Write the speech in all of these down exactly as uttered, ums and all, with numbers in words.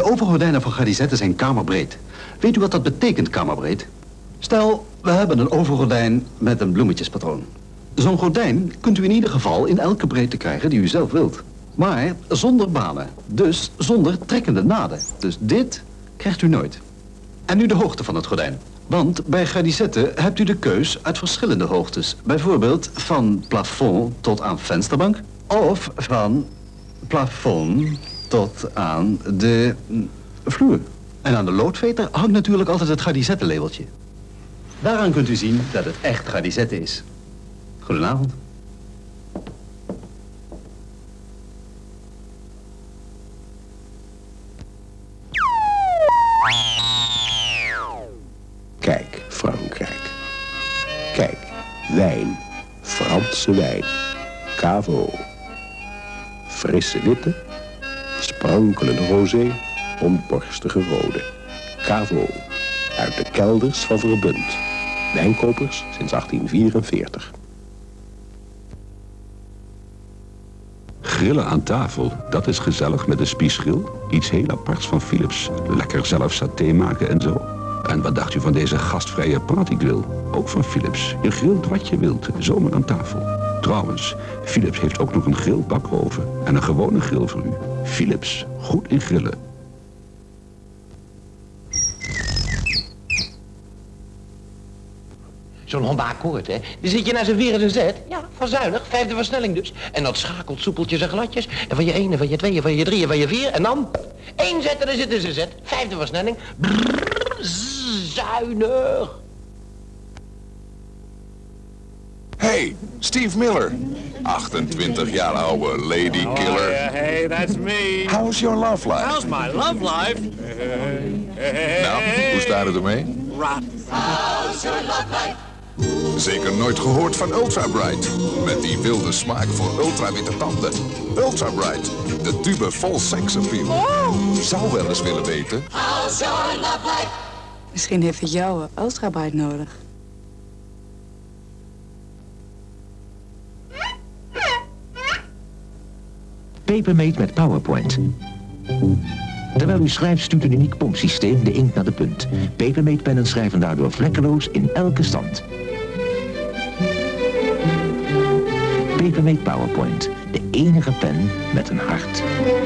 overgordijnen van Gardisette zijn kamerbreed. Weet u wat dat betekent, kamerbreed? Stel, we hebben een overgordijn met een bloemetjespatroon. Zo'n gordijn kunt u in ieder geval in elke breedte krijgen die u zelf wilt. Maar zonder banen, dus zonder trekkende naden. Dus dit krijgt u nooit. En nu de hoogte van het gordijn. Want bij Gardisette hebt u de keus uit verschillende hoogtes. Bijvoorbeeld van plafond tot aan vensterbank. Of van plafond tot aan de vloer. En aan de loodveter hangt natuurlijk altijd het Gardisette-labeltje. Daaraan kunt u zien dat het echt Gardisette is. Goedenavond. Kijk, Frankrijk. Kijk, wijn. Franse wijn. Cavo. Frisse witte. Sprankelende rosé. Rondborstige rode. Cavo. Uit de kelders van Verbund. Wijnkopers sinds achttien vierenveertig. Grillen aan tafel, dat is gezellig met een spiesgril. Iets heel aparts van Philips. Lekker zelf saté maken en zo. En wat dacht u van deze gastvrije partygrill? Ook van Philips. Je grilt wat je wilt, zomaar aan tafel. Trouwens, Philips heeft ook nog een grillbakoven en een gewone grill voor u. Philips, goed in grillen. Zo'n Honda Accord, hè. Dan zit je naar zijn weer en een zet. Ja, van zuinig, vijfde versnelling dus. En dat schakelt soepeltjes en gladjes. En van je ene, van je tweeën, van je drieën, van je vier. En dan één zet en dan zit er zijn zet. Vijfde versnelling. Brrr, zuinig. Hey, Steve Miller. achtentwintig jaar oude ladykiller. Oh, yeah, hey, that's me. How's your love life? How's my love life? Nou, hoe staat het ermee? Rot. How's your love life? Zeker nooit gehoord van Ultra Bright. Met die wilde smaak voor ultra witte tanden. Ultra Bright, de tube vol seksappeal. Oh. Zou wel eens willen weten. How's your love life? Misschien heeft het jou Ultra Bright nodig. Papermate met PowerPoint. Terwijl u schrijft stuurt een uniek pompsysteem de inkt naar de punt. Papermate pennen schrijven daardoor vlekkeloos in elke stand. Papermate PowerPoint. De enige pen met een hart.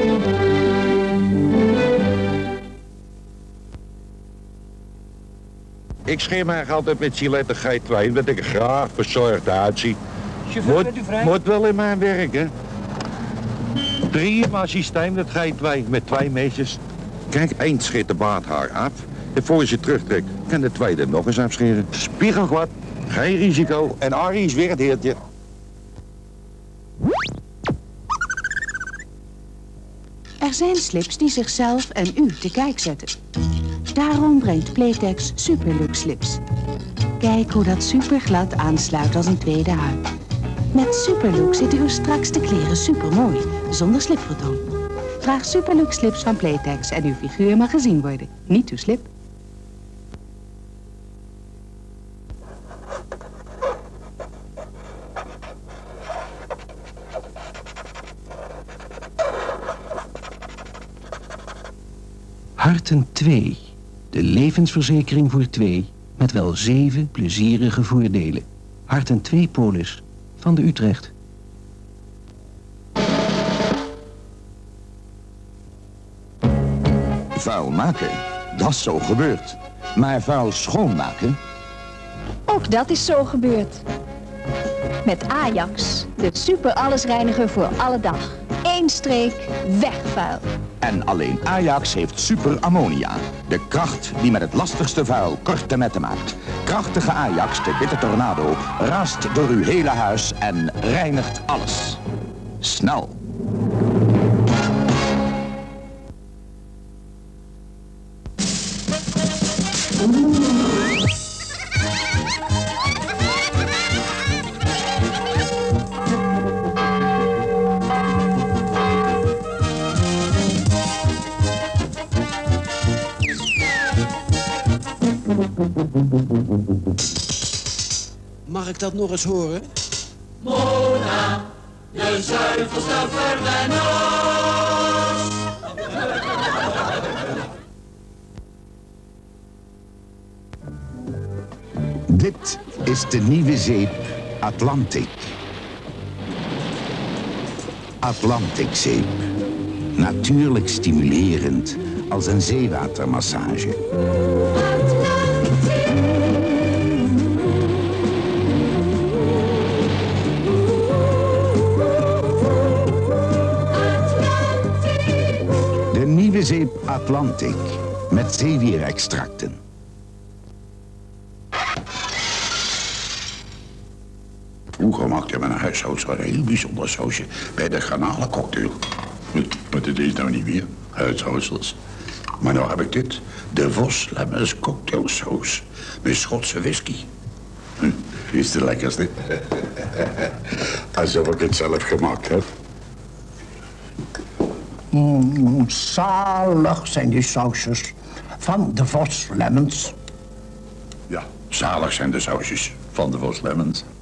Ik scheer mij altijd met Gillette G twee, omdat ik er graag verzorgd uitzie. Chauffeur, bent u vrij? Moet wel in mijn werk, hè. Drie in mijn systeem, dat G twee, met twee mesjes. Kijk, één scheert de baardhaar af. En voor je ze terugtrekt, kan de tweede nog eens afscheren. Spiegelglad, geen risico. En Arie is weer het heertje. Er zijn slips die zichzelf en u te kijk zetten. Daarom brengt Playtex Superlux slips. Kijk hoe dat superglad aansluit als een tweede huid. Met Superlux zitten uw strakste kleren supermooi, zonder slipvertoon. Vraag Superlux slips van Playtex en uw figuur mag gezien worden, niet uw slip. Harten twee. De levensverzekering voor twee. Met wel zeven plezierige voordelen. Harten twee Polis van de Utrecht. Vuil maken, dat is zo gebeurd. Maar vuil schoonmaken? Ook dat is zo gebeurd. Met Ajax, de super allesreiniger voor alle dag. Eén streek, weg vuil. En alleen Ajax heeft super ammonia. De kracht die met het lastigste vuil korte metten maakt. Krachtige Ajax, de witte tornado, raast door uw hele huis en reinigt alles. Snel. Mag ik dat nog eens horen? Mona, de zuivelste verwenner. Dit is de nieuwe zeep Atlantic. Atlantic zeep. Natuurlijk stimulerend als een zeewatermassage. De nieuwe zeep Atlantic met zeewierextracten. Vroeger maakte mijn huishoudster een heel bijzonder sausje bij de garnalencocktail. Maar dat is nou niet meer, huishoudsels. Maar nou heb ik dit, de Vos Lemmens cocktailsaus met Schotse whisky. Hm, is de lekkerste. Alsof ik het zelf gemaakt heb. Mm, zalig zijn die sausjes van de Vos Lemmens. Ja, zalig zijn de sausjes van de Vos Lemmens.